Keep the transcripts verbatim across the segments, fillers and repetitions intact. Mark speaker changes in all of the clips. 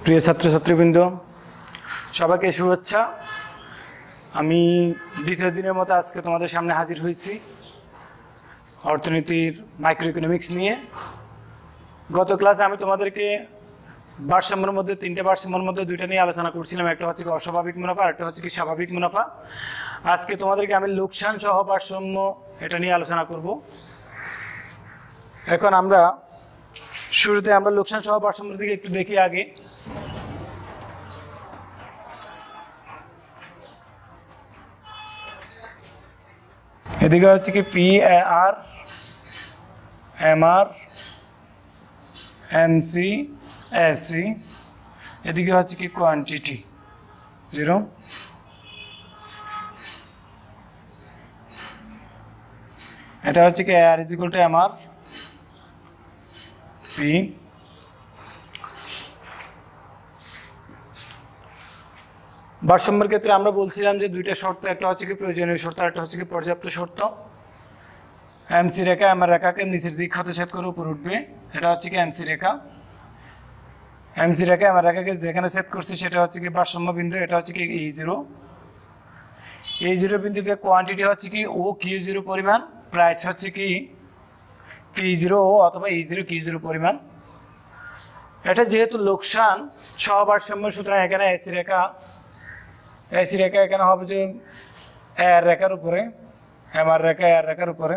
Speaker 1: প্রিয় ছাত্রছাত্রীবৃন্দ, সবাইকে শুভেচ্ছা। আমি দ্বিতীয় দিনের মতো আজকে তোমাদের সামনে হাজির হয়েছি অর্থনীতির মাইক্রো ইকোনমিক্স নিয়ে। গত ক্লাসে আমি তোমাদেরকে ভারসাম্যের মধ্যে তিনটে ভারসাম্যের মধ্যে দুইটা নিয়ে আলোচনা করছিলাম, একটা হচ্ছে কি অস্বাভাবিক মুনাফা আর একটা হচ্ছে কি স্বাভাবিক মুনাফা। আজকে তোমাদেরকে আমি লোকসান সহ ভারসাম্য এটা নিয়ে আলোচনা করব। এখন আমরা শুরুতে আমরা লোকসান সহ ভারসাম্যের দিকে একটু দেখি আগে। এদিকে হচ্ছে কি P R M R M C S C, এদিকে হচ্ছে কি কোয়ান্টিটি জিরো, এটা হচ্ছে কি R is equal to M R P. ভারসাম্যের ক্ষেত্রে আমরা বলছিলাম যে দুইটা শর্ত, একটা হচ্ছে কি প্রয়োজনীয় শর্ত আর একটা হচ্ছে কি পর্যাপ্ত শর্ত। এমসি রেখা এম আর রেখাকে নিচের দিক ক্ষতছেদ করে উপর উঠবে, এটা হচ্ছে কি এমসি রেখা। এমসি রেখা এম আর রেখাকে যেখানে ছেদ করছে সেটা হচ্ছে কি ভারসাম্য বিন্দু, এটা হচ্ছে কি এই জিরো। এই জিরো বিন্দুতে কোয়ান্টিটি হচ্ছে কি ও কিউ জিরো পরিমাণ, প্রাইস হচ্ছে কি পি জিরো ও অথবা ই জিরো কিউ জিরো পরিমাণ। এটা যেহেতু লোকসান সহ ভারসাম্য, সুতরাং এখানে এসি রেখা এসি রেখা এখানে হবে যে এর রেখার উপরে, এম আর রেখা এর রেখার উপরে।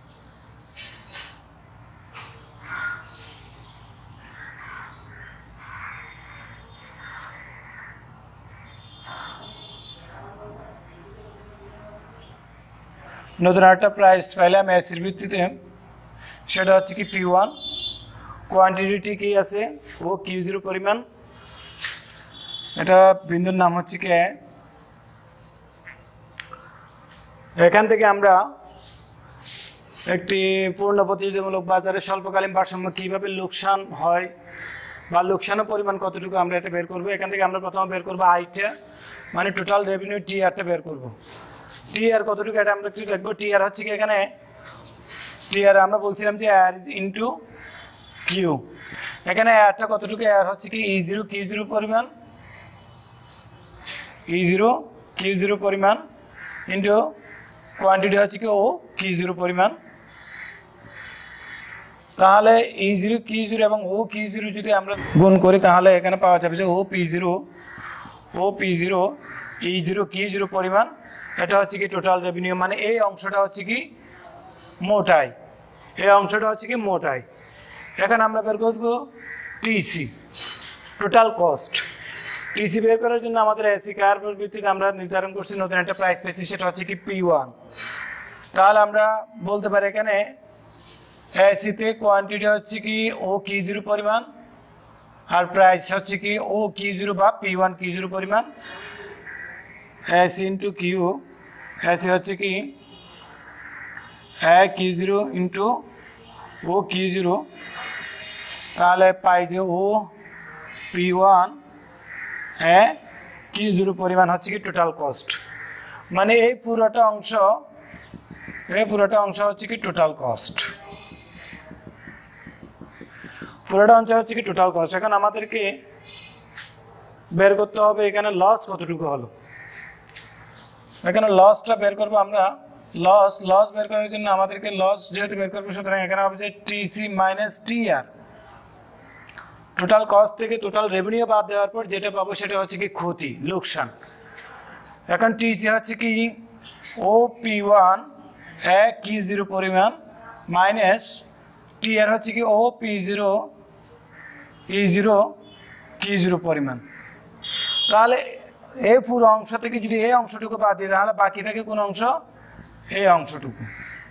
Speaker 1: নতুন একটা প্রাইস পাইলাম এসির ভিত্তিতে, সেটা হচ্ছে কি পি ওয়ান। কোয়ান্টিটি কি আছে ও কিউ জিরো পরিমাণ, এটা বিন্দুর নাম হচ্ছে কি। এখান থেকে আমরা একটি পূর্ণ প্রতিযোগিতামূলক বাজারে স্বল্পকালীন ভারসাম্য কীভাবে লোকসান হয় বা লোকসানের পরিমাণ কতটুকু আমরা এটা বের করবো। এখান থেকে আমরা প্রথমে বের করবো আইটা, মানে টোটাল রেভিনিউ টি আরটা বের করবো। টি আর কতটুকু এটা আমরা একটু দেখবো। টি আর হচ্ছে কি এখানে টি আর আমরা বলছিলাম যে আর ইজ ইন্টু কিউ, এখানে আরটা কতটুকু, আর হচ্ছে কি ই জিরো কিউ জিরো পরিমাণ, ই জিরো কিউ জিরো পরিমাণ ইন্টু কোয়ান্টিটি হচ্ছে কি ও কিউ জিরো পরিমাণ। তাহলে ই জিরো কিউ জিরো এবং ও কিউ জিরো যদি আমরা গুণ করি তাহলে এখানে পাওয়া যাবে যে O P zero O P zero E zero Q zero পরিমাণ। এটা হচ্ছে কি টোটাল রেভিনিউ, মানে এই অংশটা হচ্ছে কি মোটাই, এই অংশটা হচ্ছে কি মোটাই। এখন আমরা বের করবো টিসি, টোটাল কস্ট। টিসি বের করার জন্য আমাদের এসি কার্ভের ভিত্তিতে আমরা নির্ধারণ করছি নতুন একটা প্রাইস পেয়েছি, সেটা হচ্ছে কি পি ওয়ান। তাহলে আমরা বলতে পারি এখানে এসিতে কোয়ান্টিটি হচ্ছে কি ও কিউ জিরো পরিমাণ আর প্রাইস হচ্ছে কি ও কিউ জিরো বা পি ওয়ান কিউ জিরো পরিমাণ। এসি ইন্টু কিউ, এসি হচ্ছে কি A Q zero into O Q zero, তাহলে পাই যে O P one A Q zero পরিমাণ হচ্ছে কি টোটাল কস্ট। মানে এই পুরোটা অংশ এই পুরোটা অংশ হচ্ছে কি টোটাল কস্ট, পুরোটা অংশ হচ্ছে কি টোটাল কস্ট। এখন আমাদেরকে বের করতে হবে এখানে লস কতটুকু হলো। এখানে লসটা বের করবো আমরা। লস লস বের করার জন্য আমাদেরকে লস যেহেতু বের করবো, সুতরাং এখানে হবে যে TC minus T R. Total cost থেকে টোটাল রেভিনিউ বাদ দেওয়ার পর যেটা পাবো সেটা হচ্ছে কি ক্ষতি, লোকসান। এখন টিসি হচ্ছে কি O P one A Q zero পরিমাণ মাইনাস টি আর হচ্ছে কি O P zero E zero Q zero পরিমাণ। তাহলে এই পুরো অংশ থেকে যদি এই অংশটুকু বাদ দিই তাহলে বাকি থাকে কোন অংশ, এই অংশটুকু।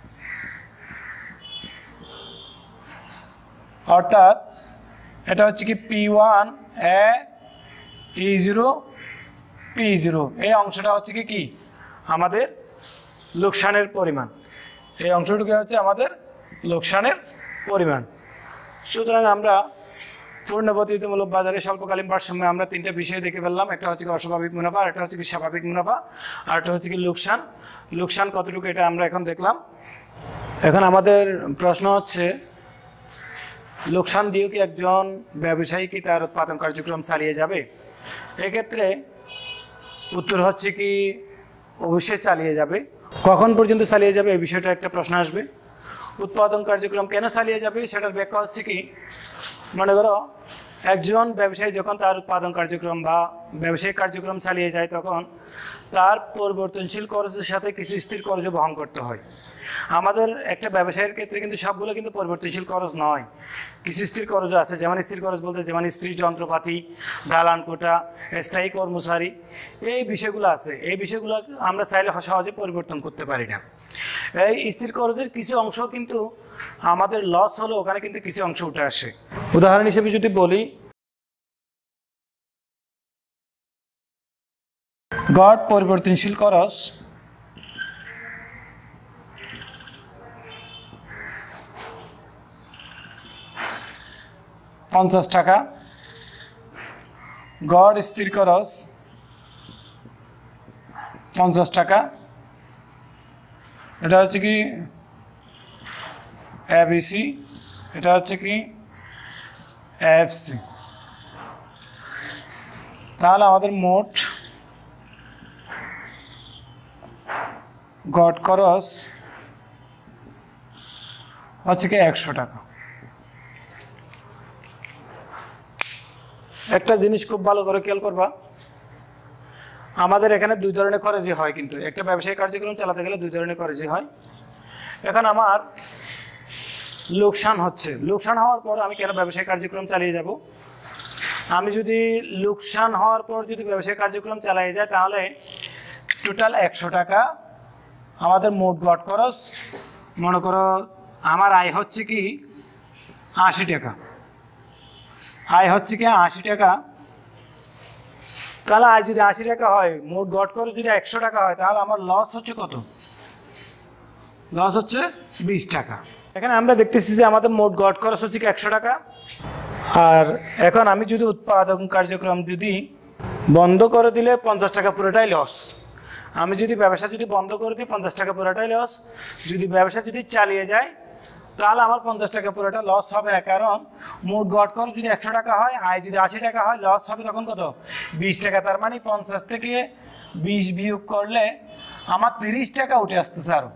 Speaker 1: অর্থাৎ এটা হচ্ছে কি P one A E zero P zero, এই অংশটা হচ্ছে কি কি আমাদের লোকসানের পরিমাণ, এই অংশটুকু হচ্ছে আমাদের লোকসানের পরিমাণ। সুতরাং আমরা পূর্ণ প্রতিযোগিতামূলক বাজারে স্বল্পকালীন ভারসাম্যে আমরা তিনটা বিষয় দেখে ফেললাম। একটা হচ্ছে কি অস্বাভাবিক মুনাফা, একটা হচ্ছে কি স্বাভাবিক মুনাফা, আর একটা হচ্ছে কি লোকসান। লোকসান কতটুকু এটা আমরা এখন দেখলাম। এখন আমাদের প্রশ্ন হচ্ছে লোকসান দিয়েও কি একজন ব্যবসায়ী কি তার উৎপাদন কার্যক্রম চালিয়ে যাবে? এক্ষেত্রে উত্তর হচ্ছে কি অবশ্যই চালিয়ে যাবে। কখন পর্যন্ত চালিয়ে যাবে এই বিষয়টা একটা প্রশ্ন আসবে। উৎপাদন কার্যক্রম কেন চালিয়ে যাবে সেটার ব্যাখ্যা হচ্ছে কি, মনে করো একজন ব্যবসায়ী যখন তার উৎপাদন কার্যক্রম বা ব্যবসায়িক কার্যক্রম চালিয়ে যায় তখন তার পরিবর্তনশীল খরচের সাথে কিছু স্থির খরচও বহন করতে হয়। আমাদের একটা ব্যবসায়ের ক্ষেত্রে কিন্তু সবগুলো কিন্তু পরিবর্তনশীল খরচ নয়, কিছু স্থির খরচও আছে। যেমন স্থির খরচ বলতে যেমন স্ত্রী যন্ত্রপাতি, দালান কোটা, স্থায়ী কর্মচারী, এই বিষয়গুলো আছে। এই বিষয়গুলো আমরা চাইলে সহজে পরিবর্তন করতে পারি না। এই স্থির খরচের কিছু অংশ কিন্তু আমাদের লস হলো ওখানে কিন্তু কিছু অংশ উঠে আসে। উদাহরণ হিসেবে যদি বলি, গড় পরিবর্তনশীল খরচ পঞ্চাশ টাকা, গড় স্থির খরচ পঞ্চাশ টাকা। এটা হচ্ছে কি এবিসি, এটা হচ্ছে কি এফসি। তাহলে আমাদের মোট গড় খরচ হচ্ছে কি একশো টাকা। একটা জিনিস খুব ভালো করে খেয়াল করবা, আমাদের এখানে দুই ধরনের খরচই হয়, কিন্তু একটা ব্যবসায়িক কার্যক্রম চালাতে গেলে দুই ধরনের খরচই হয়। এখন আমার লোকসান হচ্ছে, লোকসান হওয়ার পর আমি কেন ব্যবসায়িক কার্যক্রম চালিয়ে যাব? আমি যদি লোকসান হওয়ার পর যদি ব্যবসায়িক কার্যক্রম চালিয়ে যায় তাহলে টোটাল একশো টাকা আমাদের মোট গড় খরচ। মনে করো আমার আয় হচ্ছে কি আশি টাকা, আয় হচ্ছে কি আশি টাকা। তাহলে আয় যদি আশি টাকা হয়, মোট গড় খরচ যদি একশো টাকা হয়, তাহলে আমার লস হচ্ছে কত? লস হচ্ছে বিশ টাকা। এখানে আমরা দেখতেছি যে আমাদের মোট গড় খরচ হচ্ছে কি একশো টাকা। আর এখন আমি যদি উৎপাদন কার্যক্রম যদি বন্ধ করে দিলে পঞ্চাশ টাকা পুরোটাই লস। আমি যদি ব্যবসা যদি বন্ধ করে দিই পঞ্চাশ টাকা পুরোটাই লস। যদি ব্যবসা যদি চালিয়ে যায় তাহলে আমার পঞ্চাশ টাকা পুরোটা লস হবে না, কারণ মোট গড় খরচ যদি একশো টাকা হয়, আয় যদি আশি টাকা হয়, লস হবে তখন কত? বিশ টাকা। তার মানে পঞ্চাশ থেকে বিশ বিয়োগ করলে আমার তিরিশ টাকা উঠে আসতেছে। আরও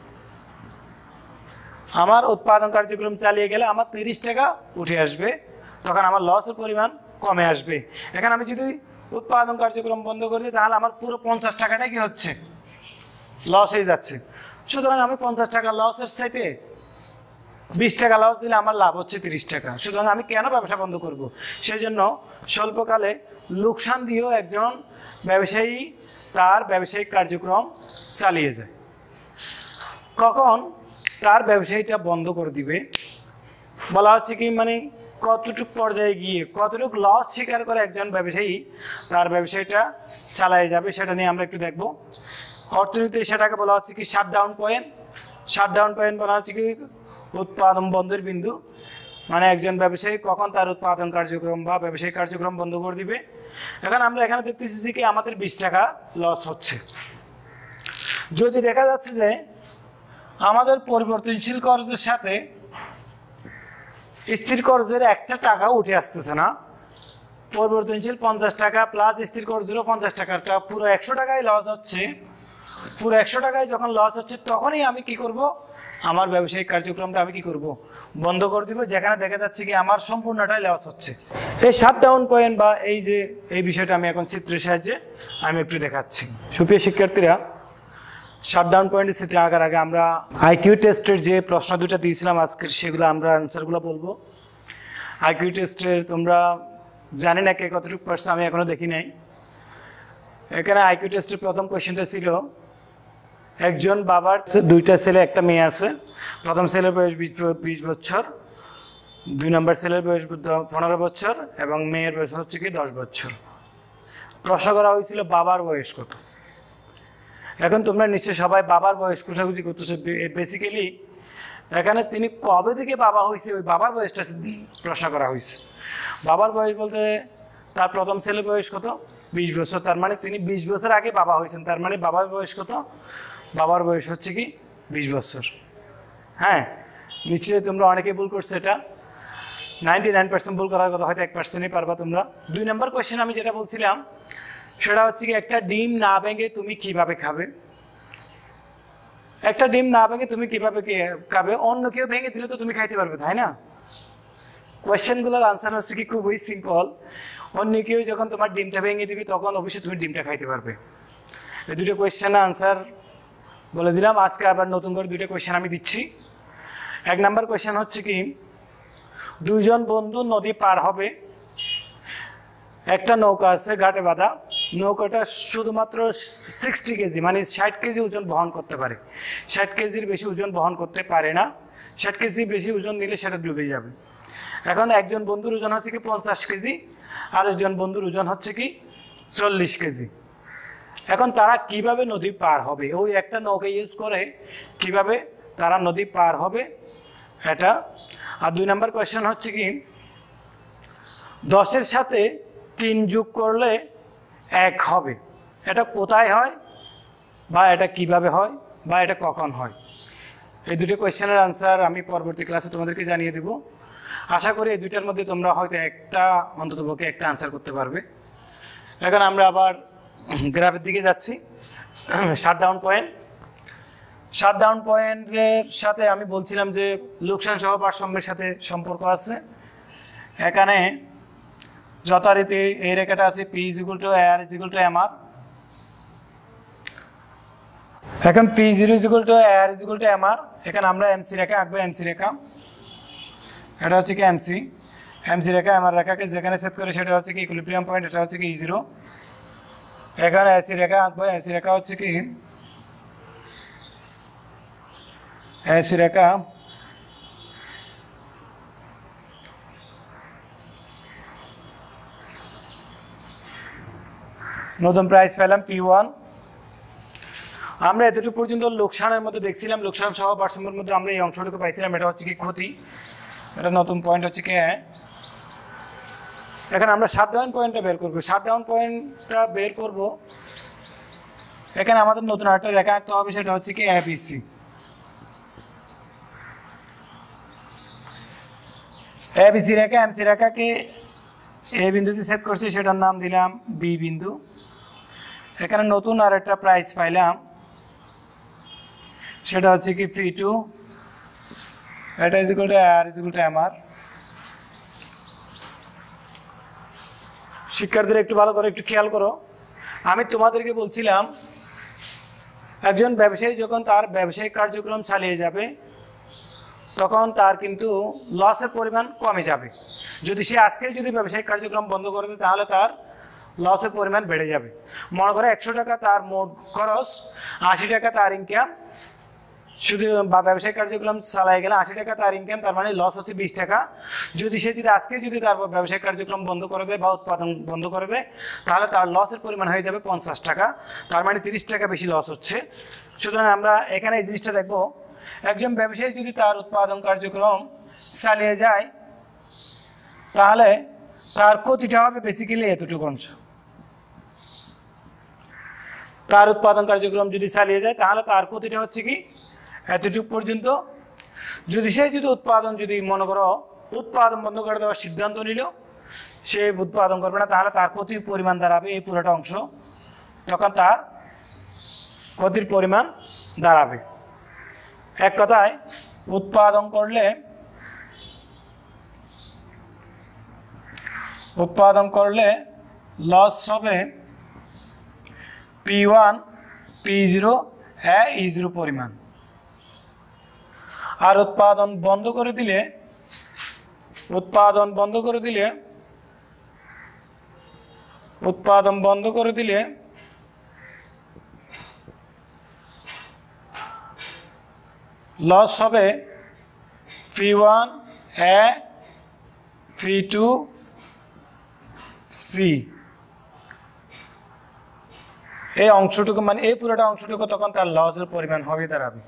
Speaker 1: আমার উৎপাদন কার্যক্রম চালিয়ে গেলে আমার তিরিশ টাকা উঠে আসবে, তখন আমার লসের পরিমাণ কমে আসবে। এখানে আমি যদি উৎপাদন কার্যক্রম বন্ধ করে দিই তাহলে আমার পুরো পঞ্চাশ টাকাটাই কি হচ্ছে? লস হয়ে যাচ্ছে। সুতরাং আমি পঞ্চাশ টাকা লসের চাইতে বিশ টাকা লস দিলে আমার লাভ হচ্ছে তিরিশ টাকা। সুতরাং আমি কেন ব্যবসা বন্ধ করব? সেই জন্য স্বল্পকালে লোকসান দিয়েও একজন ব্যবসায়ী তার ব্যবসায়িক কার্যক্রম চালিয়ে যায়। কখন তার ব্যবসায়ীটা বন্ধ করে দিবে বলা হচ্ছে কি, মানে কতটুকু পর্যায়ে গিয়ে কতটুকু লস স্বীকার করে একজন ব্যবসায়ী তার ব্যবসায়ীটা চালিয়ে যাবে সেটা নিয়ে আমরা একটু দেখব। অর্থনীতি সেটাকে বলা হচ্ছে কি shut down point. Shut down point বলা হচ্ছে কি উৎপাদন বন্ধের বিন্দু, মানে একজন ব্যবসায়ী কখন তার উৎপাদন কার্যক্রম বা ব্যবসায়িক কার্যক্রম বন্ধ করে দিবে। এখন আমরা এখানে দেখতেছি যে কি আমাদের বিশ টাকা লস হচ্ছে। যদি দেখা যাচ্ছে যে আমাদের পরিবর্তনশীল খরচের সাথে স্থির খরচের একটা টাকা উঠে আসতেছে না, পরিবর্তনশীল পঞ্চাশ টাকা প্লাস স্থির খরচেরও পঞ্চাশ টাকাটা পুরো একশো টাকায় লস হচ্ছে। পুরো একশো টাকায় যখন লস হচ্ছে তখনই আমি কি করব? আমার ব্যবসায়িক কার্যক্রমটা আমি কি করব? বন্ধ করে দিব, যেখানে দেখা যাচ্ছে কি আমার সম্পূর্ণটাই লস হচ্ছে। এই শাট ডাউন পয়েন্ট বা এই যে এই বিষয়টা আমি এখন চিত্রের সাহায্যে আমি একটু দেখাচ্ছি। সুপ্রিয় শিক্ষার্থীরা, শাট ডাউন পয়েন্টের চিত্রে আগার আগে আমরা আইকিউ টেস্টের যে প্রশ্ন দুটো দিয়েছিলাম আজকের, সেগুলো আমরা অ্যান্সারগুলো বলবো। আইকিউ টেস্টের তোমরা জানি না কে কতটুকু পারছো, আমি এখনো দেখি নাই। এখানে আইকিউ টেস্টের প্রথম কোয়েশ্চেনটা ছিল, একজন বাবার দুইটা ছেলে একটা মেয়ে আছে। প্রথম ছেলের বয়স বিশ বছর, দুই নম্বর ছেলের বয়স পনেরো বছর এবং মেয়ের বয়স হচ্ছে কি দশ বছর। প্রশ্ন করা হয়েছিল বাবার বয়স কত। এখন তোমরা নিশ্চয়ই সবাই বাবার বয়স খোঁজাখুঁজি করতেছো। বেসিক্যালি এখানে তিনি কবে থেকে বাবা হয়েছে ওই বাবার বয়সটা প্রশ্ন করা হয়েছে। বাবার বয়স বলতে তার প্রথম ছেলের বয়স কত? বিশ বছর। তার মানে তিনি বিশ বছর আগে বাবা হয়েছেন। তার মানে বাবার বয়স কত? বাবার বয়স হচ্ছে কি বিশ বছর। হ্যাঁ, নিশ্চয়ই তোমরা অনেকেই ভুল করছো এটা। নাইনটি নাইন পার্সেন্ট ভুল করার কথা, হয়তো এক পার্সেন্টই পারবা তোমরা। দুই নম্বর কোয়েশ্চেন আমি যেটা বলছিলাম সেটা হচ্ছে কি, একটা ডিম না ভেঙে তুমি কিভাবে খাবে? একটা ডিম না ভেঙে তুমি কিভাবে খাবে? অন্য কেউ ভেঙে দিলে তো তুমি খাইতে পারবে, তাই না? কোয়েশ্চেনগুলোর আনসার হচ্ছে কি খুবই সিম্পল। অন্য কেউ যখন তোমার ডিমটা ভেঙে দিবে তখন অবশ্যই তুমি ডিমটা খাইতে পারবে। এই দুটো কোয়েশ্চেনের আনসার বলে দিলাম। আজকে আবার নতুন করে দুইটা কোয়েশ্চেন আমি দিচ্ছি। এক নাম্বার কোয়েশ্চেন হচ্ছে কি, দুইজন বন্ধু নদী পার হবে, একটা নৌকা আছে ঘাটে বাঁধা, নৌকাটা শুধুমাত্র সিক্সটি কেজি মানে ষাট কেজি ওজন বহন করতে পারে, ষাট কেজির বেশি ওজন বহন করতে পারে না, ষাট কেজি বেশি ওজন নিলে সেটা ডুবে যাবে। এখন একজন বন্ধুর ওজন হচ্ছে কি পঞ্চাশ কেজি, আর একজন বন্ধুর ওজন হচ্ছে কি চল্লিশ কেজি। এখন তারা কিভাবে নদী পার হবে? ওই একটা নৌকা ইউজ করে কিভাবে তারা নদী পার হবে এটা। আর দুই নম্বর কোয়েশ্চেন হচ্ছে কি, দশের সাথে তিন যোগ করলে এক হবে, এটা কোথায় হয় বা এটা কিভাবে হয় বা এটা কখন হয়? এই দুটো কোয়েশ্চেনের আনসার আমি পরবর্তী ক্লাসে তোমাদেরকে জানিয়ে দেব। আশা করি এই দুইটার মধ্যে তোমরা হয়তো একটা অন্ততপক্ষে একটা আনসার করতে পারবে। এখন আমরা আবার গ্রাফের দিকে যাচ্ছি। শাটডাউন পয়েন্ট, শাটডাউন পয়েন্টের সাথে আমি বলছিলাম যে লোকসান সহ ভারসাম্যের সাথে সম্পর্ক আছে। এখানে যথারীতি এই রেখাটা আছে P is equal to R is equal to M R. এখন P zero is equal to R is equal to M R. এখানে আমরা এমসি রেখা আঁকবো, এমসি রেখা এটা হচ্ছে কি এমসি, এমসি রেখা এম আর রেখাকে যেখানে সেট করে সেটা হচ্ছে কি ইকুইলিব্রিয়াম পয়েন্ট, এটা হচ্ছে কি ই জিরো। এখানে এসি রেখা আঁকবো, এসি রেখা হচ্ছে কি এসি রেখা নতুন প্রাইস পেলাম পি ওয়ান। আমরা এতটুকু পর্যন্ত লোকসানের মধ্যে দেখছিলাম, লোকসান সহ ভারসাম্যের মধ্যে আমরা এই অংশটুকু পাইছিলাম, এটা হচ্ছে কি ক্ষতি, এটা নতুন পয়েন্ট হচ্ছে কি। এখন আমরা শাটডাউন পয়েন্টটা বের করবো, শাটডাউন পয়েন্টটা বের করব। এখানে আমাদের নতুন আরেকটা রেখা আঁকতে হবে, সেটা হচ্ছে কি এবিসি। এবিসি রেখা এমসি রেখাকে এ বিন্দুতে সেট করছি, সেটার নাম দিলাম বি বিন্দু। এখানে নতুন আর একটা প্রাইস পাইলাম, সেটা হচ্ছে কি পি টু, এটা is equal to R is equal to M R. শিক্ষার্থীরা একটু ভালো করে একটু খেয়াল করো, আমি তোমাদেরকে বলছিলাম একজন ব্যবসায়ী যখন তার ব্যবসায়িক কার্যক্রম চালিয়ে যাবে তখন তার কিন্তু লসের পরিমাণ কমে যাবে। যদি সে আজকে যদি ব্যবসায়িক কার্যক্রম বন্ধ করে দেয় তাহলে তার লসের পরিমাণ বেড়ে যাবে। মনে করে একশো টাকা তার মোট খরচ, আশি টাকা তার ইনকাম, শুধু বা ব্যবসায়িক কার্যক্রম চালাই গেলে আশি টাকা তার ইনকাম, তার মানে লস হচ্ছে বিশ টাকা। যদি সে যদি আজকে যদি তার ব্যবসায়িক কার্যক্রম বন্ধ করে দেয় বা উৎপাদন বন্ধ করে দেয় তাহলে তার লসের পরিমাণ হয়ে যাবে পঞ্চাশ টাকা, তার মানে তিরিশ টাকা বেশি লস হচ্ছে। সুতরাং আমরা এখানে এই জিনিসটা দেখবো, একজন ব্যবসায়ী যদি তার উৎপাদন কার্যক্রম চালিয়ে যায় তাহলে তার ক্ষতিটা হবে বেসিক্যালি এতটুকু অংশ। তার উৎপাদন কার্যক্রম যদি চালিয়ে যায় তাহলে তার ক্ষতিটা হচ্ছে কি এতটুকু পর্যন্ত। যদি সে যদি উৎপাদন যদি মনে করো উৎপাদন বন্ধ করে দেওয়ার সিদ্ধান্ত নিল, সে উৎপাদন করবে না, তাহলে তার ক্ষতির পরিমাণ দাঁড়াবে এই পুরোটা অংশ, তখন তার ক্ষতির পরিমাণ দাঁড়াবে। এক কথায় উৎপাদন করলে উৎপাদন করলে লস হবে P one P zero A E zero পরিমাণ, আর উৎপাদন বন্ধ করে দিলে উৎপাদন বন্ধ করে দিলে উৎপাদন বন্ধ করে দিলে লস হবে P one A P two C. এই অংশটুকু মানে এই পুরোটা অংশটুকু তখন তার লসের পরিমাণ হবে দাঁড়াবে।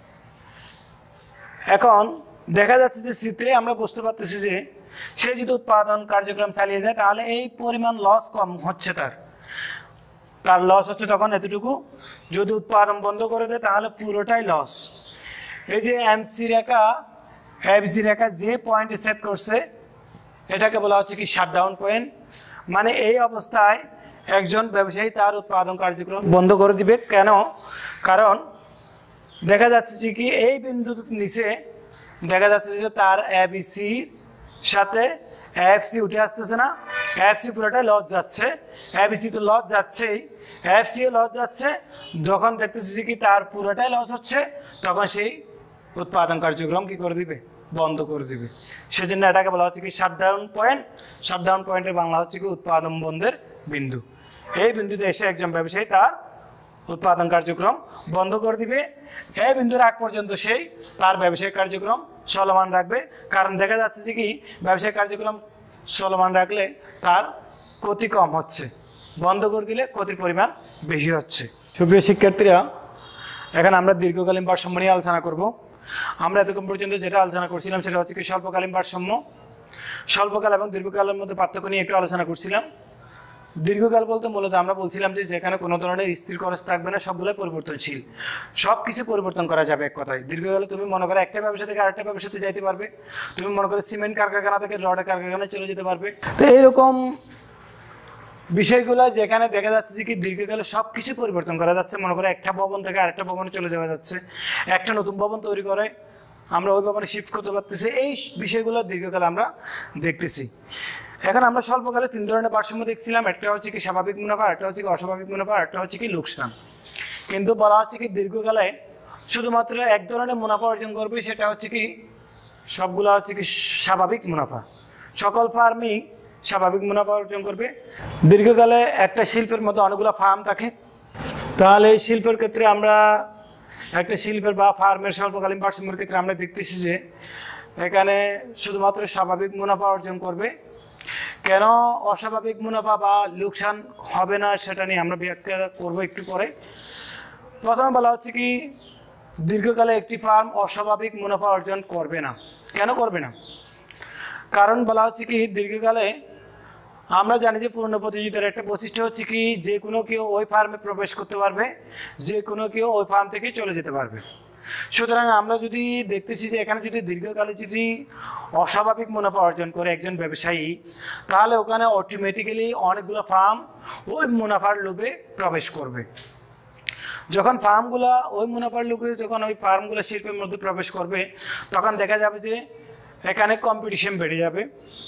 Speaker 1: এখন দেখা যাচ্ছে যে চিত্রে আমরা বুঝতে পারতেছি যে সে যদি উৎপাদন কার্যক্রম চালিয়ে যায় তাহলে এই পরিমাণ লস কম হচ্ছে, তার তার লস হচ্ছে তখন এতটুকু। যদি উৎপাদন বন্ধ করে দেয় তাহলে পুরোটাই লস। এই যে এমসি রেখা এফসি রেখা যে পয়েন্টে সেট করছে এটাকে বলা হচ্ছে কি শাটডাউন পয়েন্ট। মানে এই অবস্থায় একজন ব্যবসায়ী তার উৎপাদন কার্যক্রম বন্ধ করে দিবে। কেন? কারণ দেখা যাচ্ছে যে কি এই বিন্দুর নিচে দেখা যাচ্ছে যে তার এবিসির সাথে এএফসি উঠে আসতেছে না, এএফসি পুরোটাই লস যাচ্ছে, এবিসি তো লস যাচ্ছেই, এএফসি লস যাচ্ছে। যখন দেখতেছি যে কি তার পুরোটাই লস হচ্ছে, তখন সেই উৎপাদন কার্যক্রম কি করে দিবে? বন্ধ করে দিবে। সেজন্য এটাকে বলা হচ্ছে কি শাটডাউন পয়েন্ট। শাটডাউন পয়েন্টের বাংলা হচ্ছে কি উৎপাদন বন্ধের বিন্দু। এই বিন্দুতে এসে একজন ব্যবসায়ী তার উৎপাদন কার্যক্রম বন্ধ করে দিবে। এই বিন্দুর আগ পর্যন্ত সেই তার ব্যবসায়িক কার্যক্রম চলমান রাখবে। কারণ দেখা যাচ্ছে যে কি ব্যবসায়িক কার্যক্রম চলমান রাখলে তার ক্ষতি কম হচ্ছে, বন্ধ করে দিলে ক্ষতির পরিমাণ বেশি হচ্ছে। সুপ্রিয় শিক্ষার্থীরা, এখন আমরা দীর্ঘকালীন ভারসাম্য নিয়ে আলোচনা করব। আমরা এতক্ষণ পর্যন্ত যেটা আলোচনা করছিলাম সেটা হচ্ছে কি স্বল্পকালীন ভারসাম্য। স্বল্পকাল এবং দীর্ঘকালের মধ্যে পার্থক্য নিয়ে একটু আলোচনা করছিলাম। দীর্ঘকাল বলতে মূলত আমরা বলছিলাম যে যেখানে কোনো ধরনের স্থির খরচ থাকবে না, সবগুলোই পরিবর্তনশীল, সব কিছু পরিবর্তন করা যাবে। এক কথায় দীর্ঘকালে তুমি মনে করো একটা ব্যবসা থেকে আরেকটা ব্যবসাতে যাইতে পারবে, তুমি মনে করো সিমেন্ট কারখানা থেকে রডের কারখানায় চলে যেতে পারবে। তো এইরকম বিষয়গুলো যেখানে দেখা যাচ্ছে যে কি দীর্ঘকালে সব কিছু পরিবর্তন করা যাচ্ছে। মনে করো একটা ভবন থেকে আরেকটা ভবনে চলে যাওয়া যাচ্ছে, একটা নতুন ভবন তৈরি করে আমরা ওই ভবনে শিফট করতে পারতেছি। এই বিষয়গুলো দীর্ঘকালে আমরা দেখতেছি। এখন আমরা স্বল্পকালে তিন ধরনের ভারসাম্য দেখছিলাম। একটা হচ্ছে কি স্বাভাবিক মুনাফা, একটা হচ্ছে কি অস্বাভাবিক মুনাফা, একটা হচ্ছে কি লোকসান। কিন্তু বলা হচ্ছে কি দীর্ঘকালে শুধুমাত্র এক ধরনের মুনাফা অর্জন করবে, সেটা হচ্ছে কি সবগুলো হচ্ছে কি স্বাভাবিক মুনাফা। সকল ফার্মই স্বাভাবিক মুনাফা অর্জন করবে। দীর্ঘকালে একটা শিল্পের মধ্যে অনেকগুলো ফার্ম থাকে, তাহলে এই শিল্পের ক্ষেত্রে আমরা একটা শিল্পের বা ফার্মের স্বল্পকালীন ভারসাম্যের ক্ষেত্রে আমরা দেখতেছি যে এখানে শুধুমাত্র স্বাভাবিক মুনাফা অর্জন করবে। কেন অস্বাভাবিক মুনাফা বা লোকসান হবে না সেটা নিয়ে আমরা ব্যাখ্যা করব একটু পরে। প্রথমে বলা হচ্ছে কি দীর্ঘকালে একটি ফার্ম অস্বাভাবিক মুনাফা অর্জন করবে না। কেন করবে না? কারণ বলা হচ্ছে কি দীর্ঘকালে আমরা জানি যে পূর্ণ প্রতিযোগিতার একটা বৈশিষ্ট্য হচ্ছে কি যে কোনো কেউ ওই ফার্মে প্রবেশ করতে পারবে, যে কোনো কেউ ওই ফার্ম থেকে চলে যেতে পারবে। সুতরাং আমরা যদি দেখতেছি যে এখানে যদি দীর্ঘকালে যদি অস্বাভাবিক মুনাফা অর্জন করে একজন ব্যবসায়ী, তাহলে ওখানে অটোমেটিক্যালি অনেকগুলো ফার্ম ওই মুনাফার লোভে প্রবেশ করবে। যখন ফার্মগুলো ওই মুনাফার লোভে যখন ওই ফার্মগুলো শিল্পের মধ্যে প্রবেশ করবে, তখন দেখা যাবে যে এখানে কম্পিটিশন বেড়ে যাবে,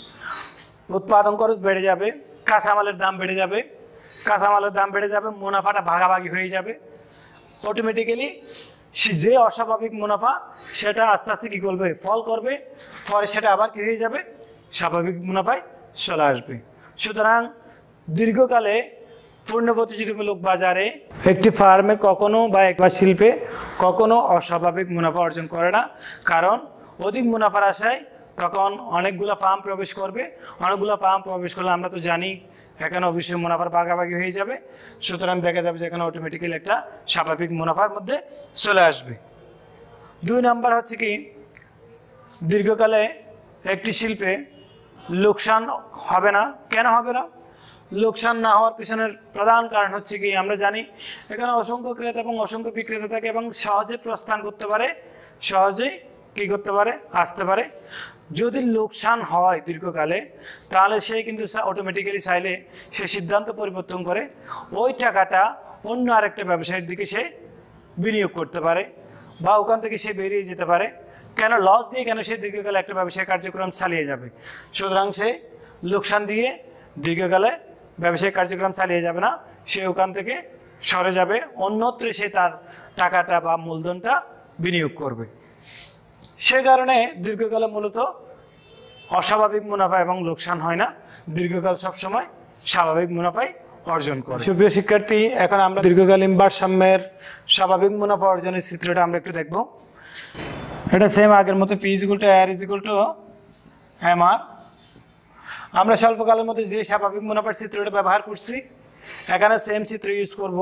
Speaker 1: উৎপাদন খরচ বেড়ে যাবে, কাঁচামালের দাম বেড়ে যাবে, কাঁচামালের দাম বেড়ে যাবে, মুনাফাটা ভাগাভাগি হয়ে যাবে। অটোমেটিক্যালি যে অস্বাভাবিক মুনাফা সেটা আস্তে আস্তে কী করবে? ফল করবে, পরে সেটা আবার কী হয়ে যাবে? স্বাভাবিক মুনাফায় চলে আসবে। সুতরাং দীর্ঘকালে পূর্ণ প্রতিযোগিতামূলক বাজারে একটি ফার্মে কখনো বা একবার শিল্পে কখনো অস্বাভাবিক মুনাফা অর্জন করে না। কারণ অধিক মুনাফার আশায় তখন অনেকগুলো ফার্ম প্রবেশ করবে, অনেকগুলো ফার্ম প্রবেশ করলে আমরা তো জানি এখানে অবশ্যই মুনাফার ভাগাভাগি হয়ে যাবে। সুতরাং দেখা যাবে যে এখানে অটোমেটিক্যালি একটা স্বাভাবিক মুনাফার মধ্যে চলে আসবে। দুই নাম্বার হচ্ছে কি দীর্ঘকালে একটি শিল্পে লোকসান হবে না। কেন হবে না? লোকসান না হওয়ার পিছনের প্রধান কারণ হচ্ছে কি আমরা জানি এখানে অসংখ্য ক্রেতা এবং অসংখ্য বিক্রেতা থাকে এবং সহজে প্রস্থান করতে পারে, সহজেই কী করতে পারে? আসতে পারে। যদি লোকসান হয় দীর্ঘকালে, তাহলে সে কিন্তু অটোমেটিক্যালি চাইলে সে সিদ্ধান্ত পরিবর্তন করে ওই টাকাটা অন্য আরেকটা ব্যবসায়ের দিকে সে বিনিয়োগ করতে পারে বা ওখান থেকে সে বেরিয়ে যেতে পারে। কেন? লস দিয়ে কেন সে দীর্ঘকালে একটা ব্যবসায়িক কার্যক্রম চালিয়ে যাবে। সুতরাং সে লোকসান দিয়ে দীর্ঘকালে ব্যবসায়িক কার্যক্রম চালিয়ে যাবে না, সে ওখান থেকে সরে যাবে, অন্যত্র সে তার টাকাটা বা মূলধনটা বিনিয়োগ করবে। সে কারণে দীর্ঘকালে মূলত অস্বাভাবিক মুনাফা এবং লোকসান হয় না, দীর্ঘকাল সবসময় স্বাভাবিক মুনাফাই অর্জন করে। সুপ্রিয় শিক্ষার্থী, এখন আমরা দীর্ঘকালীন ভারসাম্যের স্বাভাবিক মুনাফা অর্জনের চিত্রটা আমরা একটু দেখব। এটা সেম আগের মতো P is equal to R is equal to M R. আমরা স্বল্পকালের মধ্যে যে স্বাভাবিক মুনাফার চিত্রটা ব্যবহার করছি, এখানে সেম চিত্র ইউজ করব।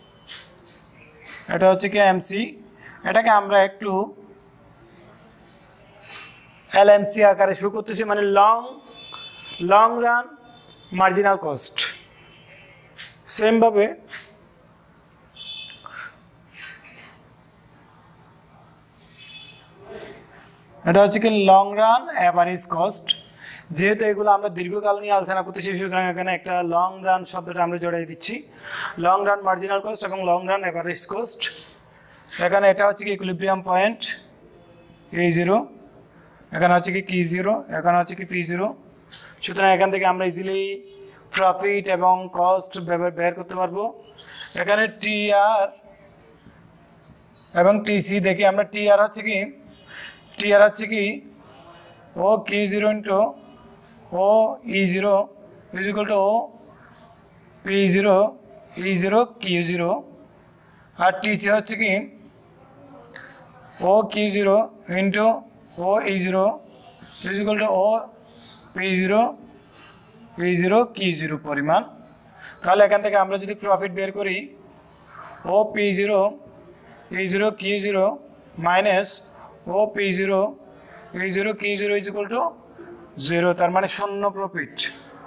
Speaker 1: এটা হচ্ছে কি এমসি, এটাকে আমরা একটু এল এম সি আকারে শুরু করতেছি, মানে long long run marginal cost. সেমভাবে এটা হচ্ছে কি লং রান অ্যাভারেজ কস্ট। যেহেতু এগুলো আমরা দীর্ঘকাল নিয়ে আলোচনা করতেছি, সুতরাং এখানে একটা লং রান শব্দটা আমরা জড়িয়ে দিচ্ছি। লং রান মার্জিনাল কস্ট এবং লং রান এভারেজ কস্ট। এখানে এটা হচ্ছে কি ইকুইলিব্রিয়াম পয়েন্ট এই জিরো, এখানে হচ্ছে কি কি জিরো, এখানে হচ্ছে কি পি জিরো। সুতরাং এখান থেকে আমরা ইজিলি প্রফিট এবং কস্ট বের করতে পারবো। এখানে টি আর এবং টিসি দেখি আমরা, টি আর হচ্ছে কি টি আর হচ্ছে কি O Q zero into O E zero is equal to O P zero E zero Q zero. আর টিসি হচ্ছে কি O Q zero into O E zero is equal to O P zero E zero Q zero পরিমাণ। তাহলে এখান থেকে আমরা যদি profit বের করি O P zero E zero Q zero minus O P zero E zero Q zero is equal to zero, তার মানে শূন্য প্রফিট,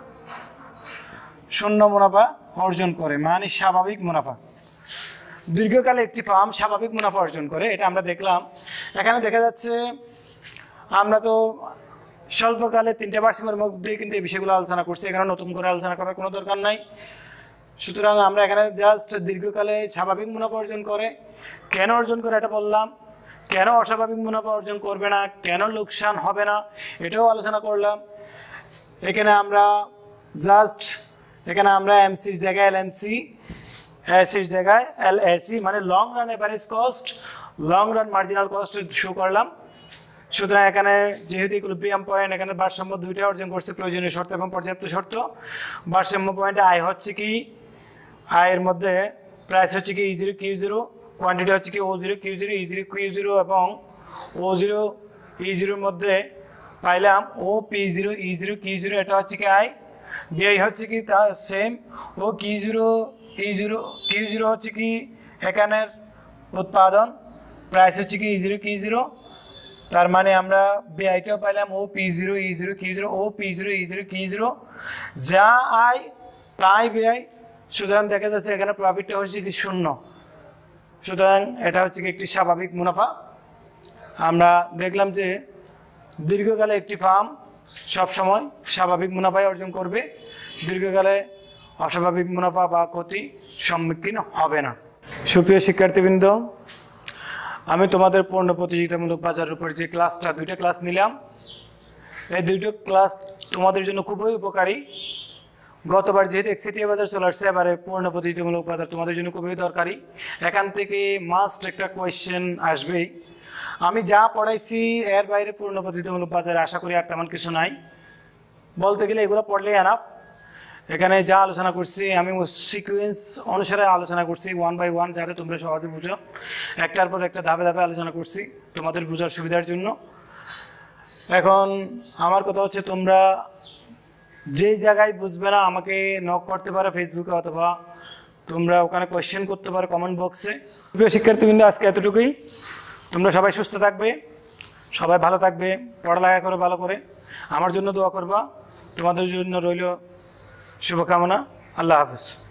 Speaker 1: শূন্য মুনাফা অর্জন করে, মানে স্বাভাবিক মুনাফা। দীর্ঘকালে একটি ফার্ম স্বাভাবিক মুনাফা অর্জন করে, এটা আমরা দেখলাম। এখানে দেখা যাচ্ছে আমরা তো স্বল্পকালে তিনটে বার্ষিকের মধ্যে কিন্তু এই বিষয়গুলো আলোচনা করছি, এখানে নতুন করে আলোচনা করার কোনো দরকার নাই। সুতরাং আমরা এখানে জাস্ট দীর্ঘকালে স্বাভাবিক মুনাফা অর্জন করে, কেন অর্জন করে এটা বললাম, কেন অস্বাভাবিক মুনাফা অর্জন করবে না, কেন লোকসান হবে না, এটাও আলোচনা করলাম। এখানে আমরা জাস্ট এখানে আমরা এমসির জায়গায় এল এমসি, এসির জায়গায় এল এসি মানে long run average cost, long run marginal cost show করলাম। সুতরাং এখানে যেহেতু ইকুইলিব্রিয়াম পয়েন্ট, এখানে ভারসাম্য দুইটা অর্জন করছে, প্রয়োজনীয় শর্ত এবং পর্যাপ্ত শর্ত। ভারসাম্য পয়েন্টে আয় হচ্ছে কি, আয়ের মধ্যে প্রাইস হচ্ছে কি E zero Q zero, quantity হচ্ছে কি O zero Q zero E zero Q zero এবং ও জিরো ই জিরোর মধ্যে পাইলাম O P zero E zero Q zero, এটা হচ্ছে কি আয়। ব্যয় হচ্ছে কি তা same, O Q zero E zero Q zero হচ্ছে কি এখানের উৎপাদন, প্রাইস হচ্ছে কি ই জিরো কিউ জিরো, তার মানে আমরা ব্যয়টাও পাইলাম O P zero E zero Q zero, O P zero E zero Q zero, যা আয় তাই ব্যয়। সুতরাং দেখা যাচ্ছে এখানে প্রফিটটা হচ্ছে কি শূন্য। সুতরাং এটা হচ্ছে কি একটি স্বাভাবিক মুনাফা। আমরা দেখলাম যে দীর্ঘকালে একটি ফার্ম সবসময় স্বাভাবিক মুনাফাই অর্জন করবে, দীর্ঘকালে অস্বাভাবিক মুনাফা বা ক্ষতি সম্মুখীন হবে না। সুপ্রিয় শিক্ষার্থীবৃন্দ, আমি তোমাদের পূর্ণ প্রতিযোগিতামূলক বাজারের উপর যে ক্লাসটা দুইটা ক্লাস নিলাম, এই দুইটো ক্লাস তোমাদের জন্য খুবই উপকারী। গতবার যেহেতু এক্সিটিয়া বাজার চলে আসছে, এবারে পূর্ণ প্রতিযোগিতামূলক বাজার তোমাদের জন্য খুবই দরকারি। এখান থেকে মাস্ট একটা কোয়েশ্চেন আসবেই। আমি যা পড়াইছি এর বাইরে পূর্ণ প্রতিযোগিতামূলক বাজারে আশা করি আর তেমন কিছু নাই, বলতে গেলে এগুলো পড়লেই এনাফ। এখানে যা আলোচনা করছি আমি সিকুয়েন্স অনুসারে আলোচনা করছি, ওয়ান বাই ওয়ান, যাতে তোমরা সহজে বুঝো। একটার পর একটা ধাপে ধাপে আলোচনা করছি তোমাদের বোঝার সুবিধার জন্য। এখন আমার কথা হচ্ছে, তোমরা যেই জায়গায় বুঝবে না আমাকে নক করতে পারো ফেসবুকে, অথবা তোমরা ওখানে কোয়েশ্চেন করতে পারো কমেন্ট বক্সে। প্রিয় শিক্ষার্থীবৃন্দ, আজকে এতটুকুই। তোমরা সবাই সুস্থ থাকবে, সবাই ভালো থাকবে, পড়ালেখা করে ভালো করে আমার জন্য দোয়া করবা। তোমাদের জন্য রইল শুভকামনা। আল্লাহ হাফেজ।